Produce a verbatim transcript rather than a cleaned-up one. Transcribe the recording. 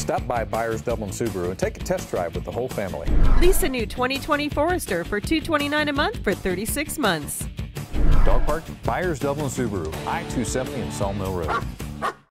Stop by Byers Dublin Subaru and take a test drive with the whole family. Lease a new twenty twenty Forester for two hundred twenty-nine dollars a month for thirty-six months. Dog Park, Byers Dublin Subaru, I two seventy and Sawmill Road.